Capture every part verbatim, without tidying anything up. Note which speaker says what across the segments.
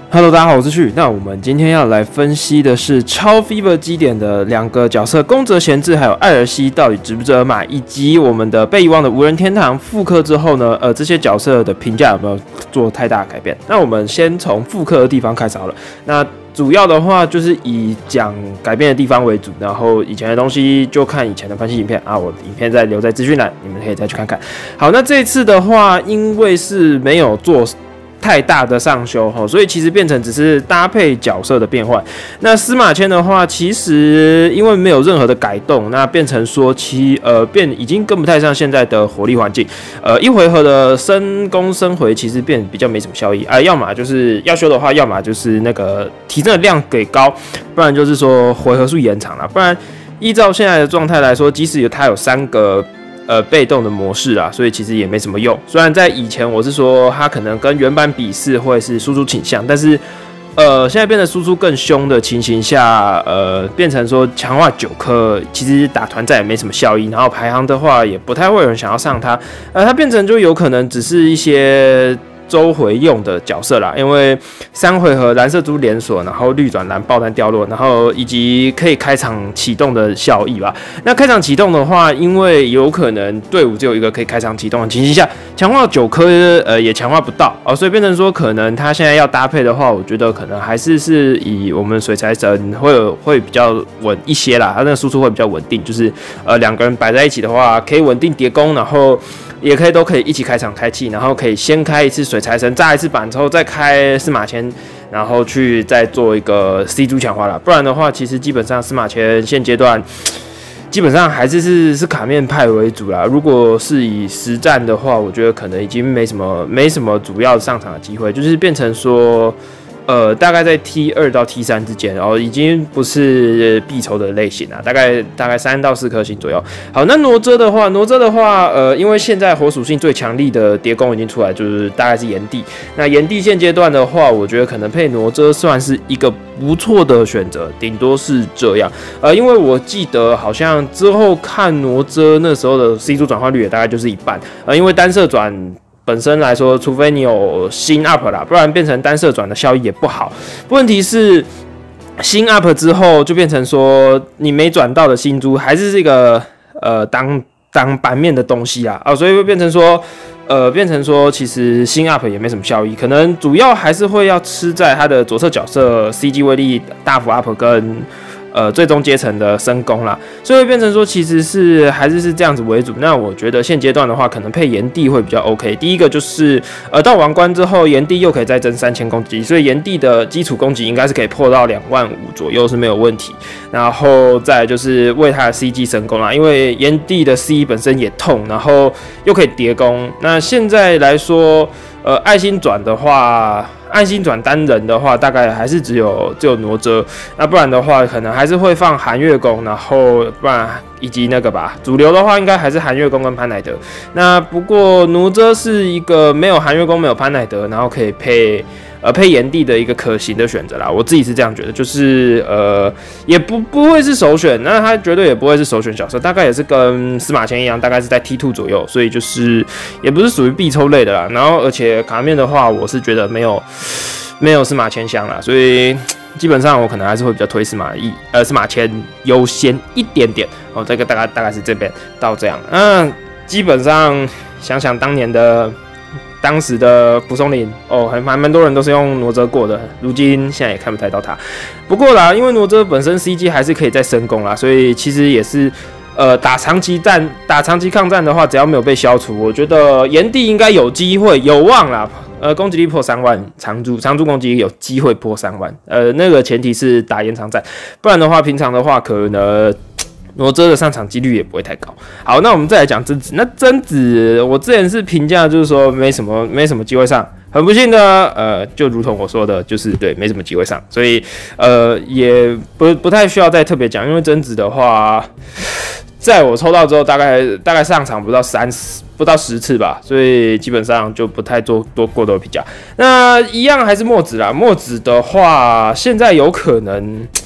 Speaker 1: Hello， 大家好，我是旭。那我们今天要来分析的是超 Fever 基点的两个角色宫泽贤治还有艾尔西到底值不值得买，以及我们的被遗忘的无人天堂复刻之后呢，呃，这些角色的评价有没有做太大的改变？那我们先从复刻的地方开始好了。那主要的话就是以讲改变的地方为主，然后以前的东西就看以前的分析影片啊，我影片再留在资讯栏，你们可以再去看看。好，那这一次的话，因为是没有做太大的上修，所以其实变成只是搭配角色的变换。那司马迁的话，其实因为没有任何的改动，那变成说其呃变已经跟不太上现在的火力环境。呃，一回合的升攻升回其实变比较没什么效益啊，要么就是要修的话，要么就是那个提升的量给高，不然就是说回合数延长啦。不然依照现在的状态来说，即使有它有三个。呃，被动的模式啊，所以其实也没什么用。虽然在以前我是说它可能跟原版比是会是输出倾向，但是呃，现在变得输出更凶的情形下，呃，变成说强化九颗，其实打团战也没什么效益。然后排行的话，也不太会有人想要上它，呃，它变成就有可能只是一些周回用的角色啦，因为三回合蓝色珠连锁，然后绿转蓝爆弹掉落，然后以及可以开场启动的效益吧。那开场启动的话，因为有可能队伍只有一个可以开场启动的情形下，强化九颗呃也强化不到哦，所以变成说可能他现在要搭配的话，我觉得可能还是是以我们水财神会有会比较稳一些啦，他那个输出会比较稳定，就是呃两个人摆在一起的话，可以稳定叠攻，然后。也可以都可以一起开场开气，然后可以先开一次水财神，炸一次板之后再开司马迁，然后去再做一个 C 珠强化啦。不然的话，其实基本上司马迁现阶段基本上还是是是卡面派为主啦。如果是以实战的话，我觉得可能已经没什么没什么主要上场的机会，就是变成说。呃，大概在 T 二 到 T 三之间，然后已经不是必抽的类型了，大概大概三到四颗星左右。好，那哪吒的话，哪吒的话，呃，因为现在火属性最强力的叠攻已经出来，就是大概是炎帝。那炎帝现阶段的话，我觉得可能配哪吒算是一个不错的选择，顶多是这样。呃，因为我记得好像之后看哪吒那时候的 C 珠转换率也大概就是一半，呃，因为单射转。本身来说，除非你有新 up 啦，不然变成单射转的效益也不好。问题是新 up 之后，就变成说你没转到的新珠还是这个呃当当版面的东西啊，啊，所以会变成说呃变成说其实新 up 也没什么效益，可能主要还是会要吃在它的左侧角色 C G 威力大幅 up 跟。呃，最终阶层的升攻啦，所以会变成说，其实是还是是这样子为主。那我觉得现阶段的话，可能配炎帝会比较 OK。第一个就是，呃，到王冠之后，炎帝又可以再增三千攻击，所以炎帝的基础攻击应该是可以破到两万五左右是没有问题。然后再来就是为他的 C G 升攻啦，因为炎帝的 C 本身也痛，然后又可以叠攻。那现在来说，呃，爱心转的话。爱心转单人的话，大概还是只有只有哪吒，那不然的话，可能还是会放寒月宫，然后不然以及那个吧，主流的话应该还是寒月宫跟潘乃德。那不过哪吒是一个没有寒月宫、没有潘乃德，然后可以配呃配炎帝的一个可行的选择啦。我自己是这样觉得，就是呃也不不会是首选，那他绝对也不会是首选角色，大概也是跟司马迁一样，大概是在 T 二 左右，所以就是也不是属于必抽类的啦。然后而且卡面的话，我是觉得没有。没有司马迁香啦，所以基本上我可能还是会比较推司马懿，呃，司马迁优先一点点。哦，这个大概大概是这边到这样。嗯，基本上想想当年的当时的蒲松龄，哦，还蛮蛮多人都是用哪吒过的，如今现在也看不太到他。不过啦，因为哪吒本身 C G 还是可以再升攻啦，所以其实也是。呃，打长期战、打长期抗战的话，只要没有被消除，我觉得炎帝应该有机会、有望啦。呃，攻击力破三万，长柱长柱攻击力有机会破三万。呃，那个前提是打延长战，不然的话，平常的话，可能哪吒的上场几率也不会太高。好，那我们再来讲贞子。那贞子，我之前是评价就是说没什么、没什么机会上。很不幸的，呃，就如同我说的，就是对，没什么机会上，所以呃，也不不太需要再特别讲，因为贞子的话。在我抽到之后，大概大概上场不到三十，不到十次吧，所以基本上就不太做多过多的评价。那一样还是墨子啦，墨子的话，现在有可能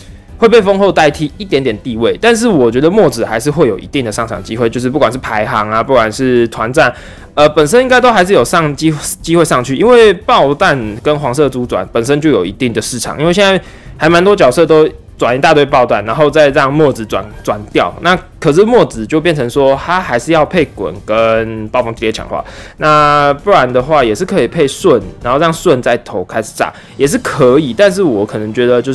Speaker 1: 会被风后代替一点点地位，但是我觉得墨子还是会有一定的上场机会，就是不管是排行啊，不管是团战，呃，本身应该都还是有上机机会上去，因为爆弹跟黄色猪转本身就有一定的市场，因为现在还蛮多角色都转一大堆爆弹，然后再让墨子转转掉，那可是墨子就变成说他还是要配滚跟暴风激烈强化，那不然的话也是可以配顺，然后让顺在头开始炸也是可以，但是我可能觉得就是。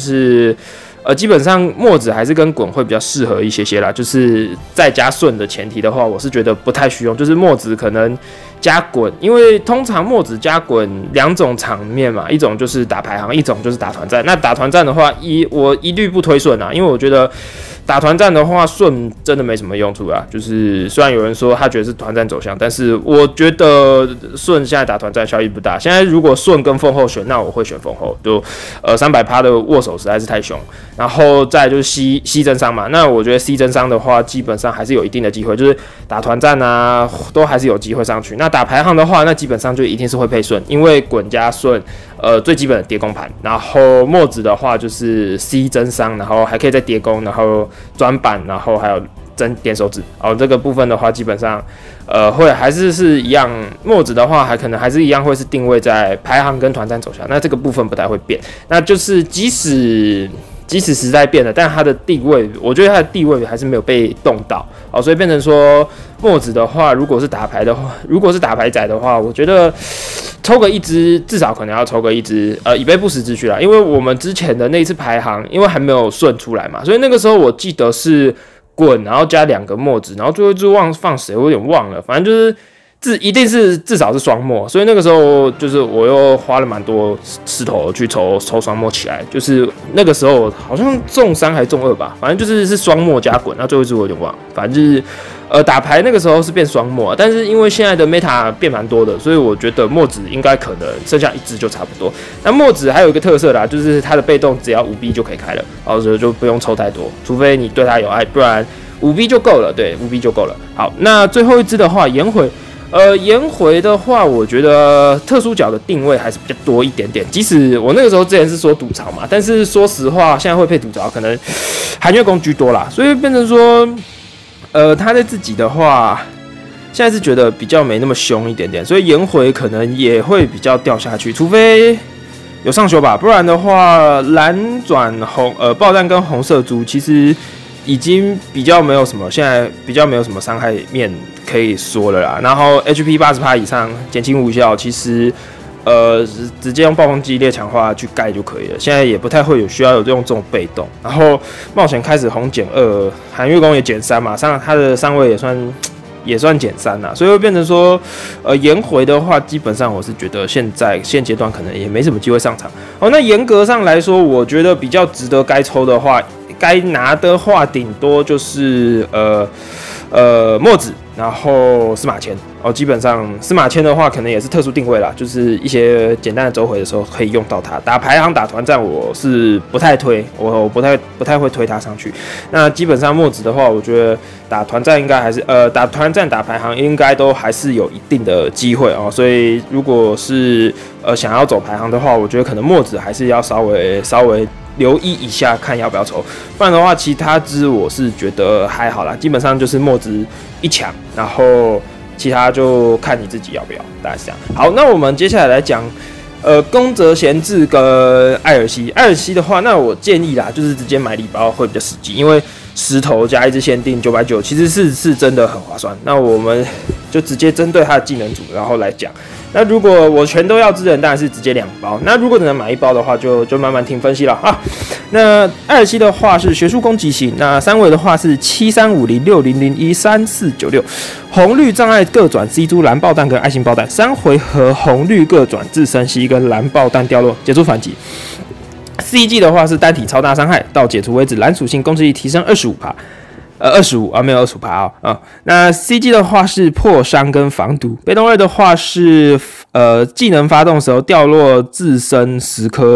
Speaker 1: 呃，基本上墨子还是跟滚会比较适合一些些啦，就是再加顺的前提的话，我是觉得不太需要，就是墨子可能加滚，因为通常墨子加滚两种场面嘛，一种就是打排行，一种就是打团战。那打团战的话，一我一律不推顺啊，因为我觉得打团战的话，顺真的没什么用处啊。就是虽然有人说他觉得是团战走向，但是我觉得顺现在打团战效益不大。现在如果顺跟凤后选，那我会选凤后，就呃三百趴的握手实在是太凶。然后再来就是 C C 真伤嘛，那我觉得 C 真伤的话，基本上还是有一定的机会，就是打团战啊，都还是有机会上去。那打排行的话，那基本上就一定是会配顺，因为滚加顺，呃，最基本的叠攻盘。然后墨子的话就是 C 真伤，然后还可以再叠攻，然后转板，然后还有真点手指。哦，这个部分的话，基本上呃会还是是一样。墨子的话，还可能还是一样会是定位在排行跟团战走向，那这个部分不太会变。那就是即使。即使时代变了，但他的地位，我觉得他的地位还是没有被动到，哦，所以变成说墨子的话，如果是打牌的话，如果是打牌仔的话，我觉得抽个一支，至少可能要抽个一支，呃，以备不时之需啦。因为我们之前的那一次排行，因为还没有顺出来嘛，所以那个时候我记得是滚，然后加两个墨子，然后最后一支忘放谁，我有点忘了，反正就是。至一定是至少是双墨，所以那个时候就是我又花了蛮多石头去抽抽双墨起来，就是那个时候好像中三还是中二吧，反正就是是双墨加滚，那最后一支我有点忘了，反正就是呃打牌那个时候是变双墨，但是因为现在的 meta 变蛮多的，所以我觉得墨子应该可能剩下一支就差不多。那墨子还有一个特色啦，就是它的被动只要五 B 就可以开了，然后就不用抽太多，除非你对它有爱，不然五 B 就够了，对，五 B 就够了。好，那最后一支的话，颜回。呃，颜回的话，我觉得特殊角的定位还是比较多一点点。即使我那个时候之前是说赌槽嘛，但是说实话，现在会配赌槽，可能韩月宫居多啦，所以变成说，呃，他在自己的话，现在是觉得比较没那么凶一点点，所以颜回可能也会比较掉下去，除非有上修吧，不然的话，蓝转红，呃，爆弹跟红色猪其实。已经比较没有什么，现在比较没有什么伤害面可以说了啦。然后 H P 八十趴以上减轻无效，其实呃直接用暴风激烈强化去盖就可以了。现在也不太会有需要有用这种被动。然后冒险开始红减二，韩月宫也减三嘛，上他的上位也算也算减三啦，所以会变成说，呃，颜回的话，基本上我是觉得现在现阶段可能也没什么机会上场。哦，那严格上来说，我觉得比较值得该抽的话。该拿的话，顶多就是呃呃墨子，然后司马迁哦。基本上司马迁的话，可能也是特殊定位啦，就是一些简单的周回的时候可以用到它。打排行、打团战，我是不太推，我我不太不太会推它上去。那基本上墨子的话，我觉得打团战应该还是呃打团战、打排行应该都还是有一定的机会哦。所以如果是呃想要走排行的话，我觉得可能墨子还是要稍微稍微。留意一下，看要不要抽，不然的话，其他支我是觉得还好啦，基本上就是墨子一强，然后其他就看你自己要不要，大概是这样。好，那我们接下来来讲，呃，宫泽贤治跟艾尔西。艾尔西的话，那我建议啦，就是直接买礼包会比较实际，因为石头加一支限定九百九，其实是是真的很划算。那我们就直接针对他的技能组，然后来讲。那如果我全都要支人，当然是直接两包。那如果只能买一包的话，就就慢慢听分析了啊。那艾尔西的话是学术攻击型，那三维的话是七三五零六零零一三四九六，红绿障碍各转 C 珠蓝爆弹跟爱心爆弹，三回合红绿各转自身 C 跟蓝爆弹掉落，解除反击。C G 的话是单体超大伤害，到解除为止，蓝属性攻击力提升 百分之二十五。呃，二十五啊，没有二十五趴啊。那 C G 的话是破伤跟防毒，被动二的话是呃技能发动的时候掉落自身十颗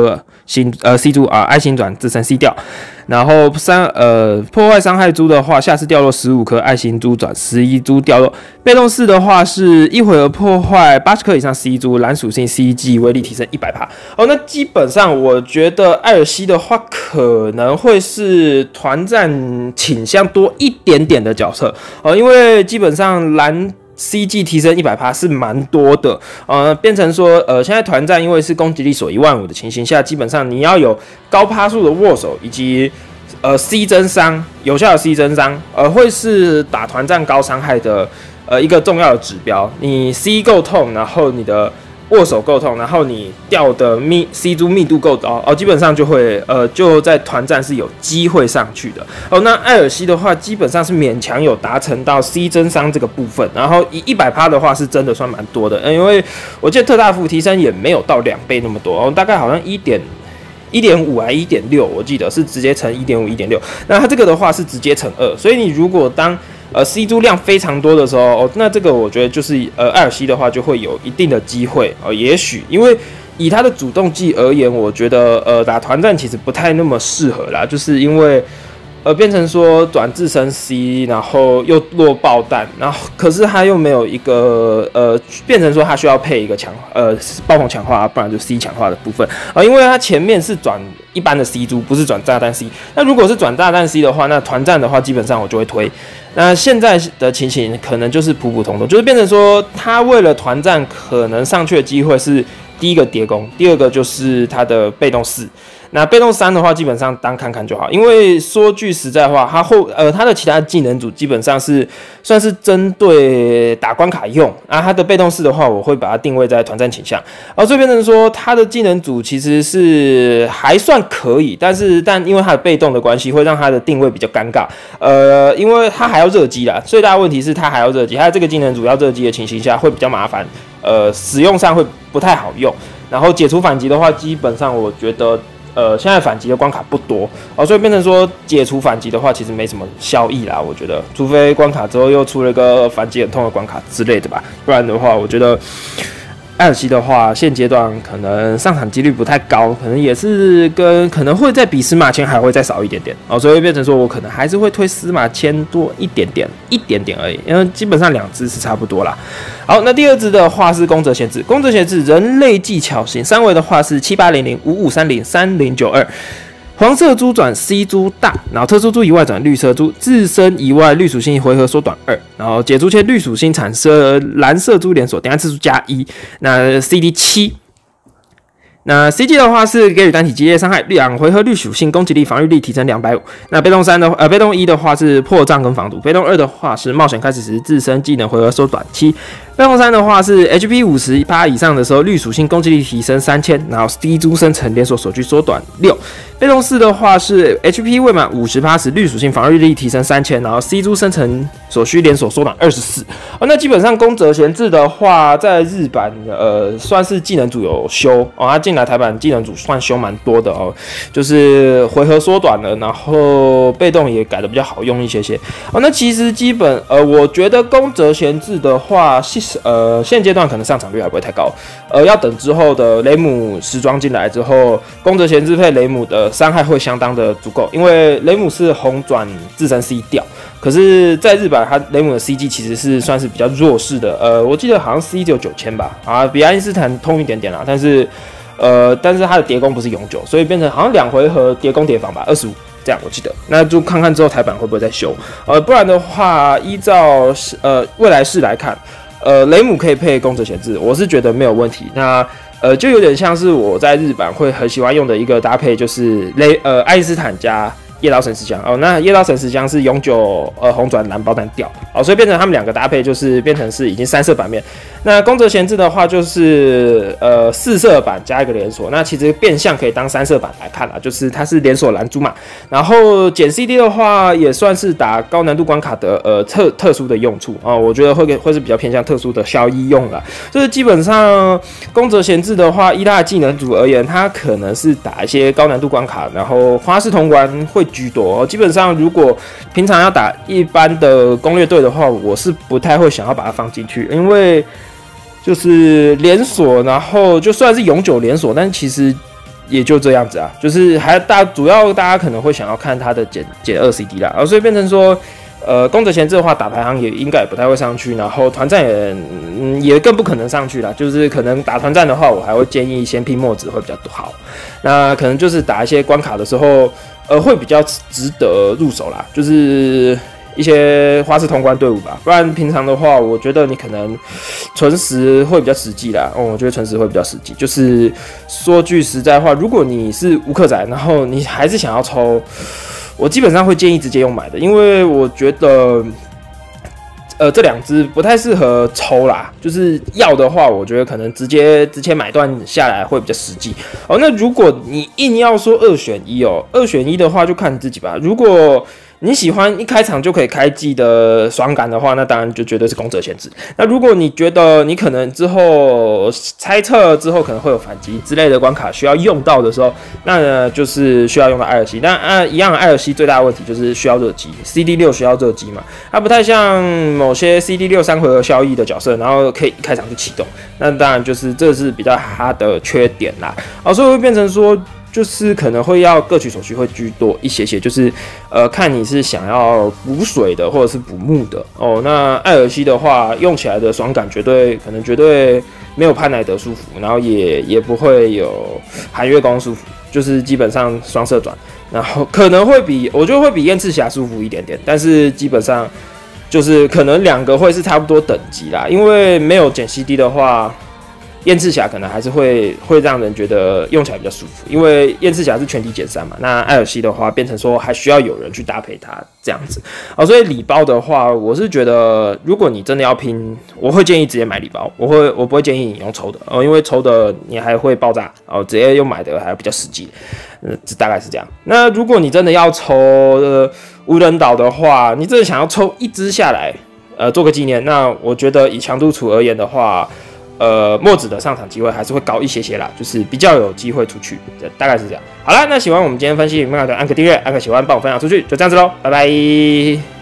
Speaker 1: 星呃 C 珠啊，爱心转自身 C 掉。然后三呃破坏伤害珠的话，下次掉落十五颗爱心珠转十一珠掉落。被动式的话是一回合破坏八十颗以上 C 珠，蓝属性 C G 威力提升 百分之百。哦，那基本上我觉得艾尔西的话可能会是团战倾向多一点点的角色哦，因为基本上蓝。C G 提升 百分之百 是蛮多的，呃，变成说，呃，现在团战因为是攻击力锁一万五的情形下，基本上你要有高趴数的握手以及呃 C 增伤，有效的 C 增伤，呃，会是打团战高伤害的呃一个重要的指标。你 C 够痛，然后你的握手够痛，然后你掉的密 C 珠密度够高哦，基本上就会呃就在团战是有机会上去的哦。那艾尔西的话，基本上是勉强有达成到 C 增伤这个部分，然后以 百分之百 的话是真的算蛮多的，呃、因为我记得特大幅提升也没有到两倍那么多哦，大概好像一点。一点五还一点六，我记得是直接乘一点五、一点六。那它这个的话是直接乘二，所以你如果当呃 C 珠量非常多的时候，哦，那这个我觉得就是呃艾尔西的话就会有一定的机会哦，也许因为以它的主动技而言，我觉得呃打团战其实不太那么适合啦，就是因为。呃，变成说转自身 C， 然后又落爆弹，然后可是他又没有一个呃，变成说他需要配一个强呃爆棚强化，不然就 C 强化的部分啊、呃，因为他前面是转一般的 C 珠，不是转炸弹 C。那如果是转炸弹 C 的话，那团战的话基本上我就会推。那现在的情形可能就是普普通通，就是变成说他为了团战可能上去的机会是第一个叠攻，第二个就是他的被动四。那被动三的话，基本上当看看就好，因为说句实在话，它后呃它的其他技能组基本上是算是针对打关卡用啊，它的被动四的话，我会把它定位在团战倾向，而所以变成说它的技能组其实是还算可以，但是但因为它的被动的关系，会让它的定位比较尴尬，呃，因为它还要热机啦，最大的问题是它还要热机，它的这个技能组要热机的情形下会比较麻烦，呃，使用上会不太好用，然后解除反击的话，基本上我觉得。呃，现在反击的关卡不多哦，所以变成说解除反击的话，其实没什么效益啦。我觉得，除非关卡之后又出了一个反击很痛的关卡之类的吧，不然的话，我觉得艾尔西的话，现阶段可能上场几率不太高，可能也是跟可能会再比司马迁还会再少一点点哦，所以变成说我可能还是会推司马迁多一点点，一点点而已，因为基本上两只是差不多啦。好，那第二只的话是宫泽贤治，宫泽贤治人类技巧型，三维的话是七八零零五五三零三零九二。黄色珠转 C 珠大，然后特殊珠以外转绿色珠，自身以外绿属性回合缩短二，然后解除前绿属性产生蓝色珠连锁，等下次数加一，那 C D 七。那 C G 的话是给予单体激烈伤害，两回合绿属性攻击力、防御力提升两百五十。那被动三的呃，被动一的话是破障跟防毒，被动二的话是冒险开始时自身技能回合缩短七。被动三的话是 H P 五十趴以上的时候，绿属性攻击力提升三千，然后 C 珠生成连锁锁具缩短六。被动四的话是 H P 未满五十趴时，绿属性防御力提升三千，然后 C 珠生成所需连锁缩短二十四。哦，那基本上宫泽贤治的话，在日版呃算是技能组有修哦，他进来台版技能组算修蛮多的哦，就是回合缩短了，然后被动也改的比较好用一些些。哦，那其实基本呃，我觉得宫泽贤治的话，呃现阶段可能上场率还不会太高，呃要等之后的雷姆时装进来之后，宫泽贤治配雷姆的伤害会相当的足够，因为雷姆是红转自身 C 掉，可是在日版他雷姆的 C G 其实是算是比较弱势的，呃我记得好像 C 只有九千吧，啊比爱因斯坦痛一点点啦，但是呃但是他的叠攻不是永久，所以变成好像两回合叠攻叠防吧，二十五。这样我记得，那就看看之后台版会不会再修，呃，不然的话，依照呃未来式来看，呃，雷姆可以配宫泽贤治，我是觉得没有问题。那呃，就有点像是我在日版会很喜欢用的一个搭配，就是雷呃爱因斯坦加夜刀神石浆哦，那夜刀神石浆是永久呃红转蓝爆弹掉哦，所以变成他们两个搭配就是变成是已经三色版面。那宫泽贤治的话就是呃四色版加一个连锁，那其实变相可以当三色版来看啦，就是它是连锁蓝珠嘛。然后减 C D 的话也算是打高难度关卡的呃特特殊的用处啊、哦，我觉得会会是比较偏向特殊的效益用啦。就是基本上宫泽贤治的话，依他的技能组而言，他可能是打一些高难度关卡，然后花式通关会居多。基本上如果平常要打一般的攻略队的话，我是不太会想要把它放进去，因为就是连锁，然后就算是永久连锁，但其实也就这样子啊，就是还大主要大家可能会想要看它的减减二 C D 啦，啊，所以变成说。呃，攻者闲置的话，打排行也应该也不太会上去，然后团战也、嗯、也更不可能上去啦。就是可能打团战的话，我还会建议先拼墨子会比较好。那可能就是打一些关卡的时候，呃，会比较值得入手啦。就是一些花式通关队伍吧，不然平常的话，我觉得你可能纯实会比较实际啦。哦，我觉得纯实会比较实际。就是说句实在话，如果你是无氪仔，然后你还是想要抽。我基本上会建议直接用买的，因为我觉得，呃，这两支不太适合抽啦。就是要的话，我觉得可能直接直接买断下来会比较实际。哦，那如果你硬要说二选一哦，二选一的话就看你自己吧。如果你喜欢一开场就可以开季的爽感的话，那当然就绝对是攻者闲置。那如果你觉得你可能之后猜测之后可能会有反击之类的关卡需要用到的时候，那就是需要用到艾尔西。但啊，一样艾尔西最大的问题就是需要热机 ，C D 六需要热机嘛，它不太像某些 C D 六三回合效益的角色，然后可以一开场就启动。那当然就是这是比较它的缺点啦。哦，所以会变成说。就是可能会要各取所需，会居多一些些，就是呃，看你是想要补水的，或者是补木的哦。那艾尔西的话，用起来的爽感绝对可能绝对没有潘乃德舒服，然后也也不会有寒月宫舒服，就是基本上双色转，然后可能会比我觉得会比燕赤霞舒服一点点，但是基本上就是可能两个会是差不多等级啦，因为没有减 C D 的话。燕赤霞可能还是会会让人觉得用起来比较舒服，因为燕赤霞是全体减三嘛，那艾尔西的话变成说还需要有人去搭配它这样子，哦，所以礼包的话，我是觉得如果你真的要拼，我会建议直接买礼包，我会我不会建议你用抽的哦，因为抽的你还会爆炸哦，直接用买的还比较实际，嗯，这大概是这样。那如果你真的要抽呃无人岛的话，你真的想要抽一支下来，呃，做个纪念，那我觉得以强度处而言的话。呃，墨子的上场机会还是会高一些些啦，就是比较有机会出去，大概是这样。好啦，那喜欢我们今天分析，有没有按个订阅，按个喜欢，帮我分享出去，就这样子喽，拜拜。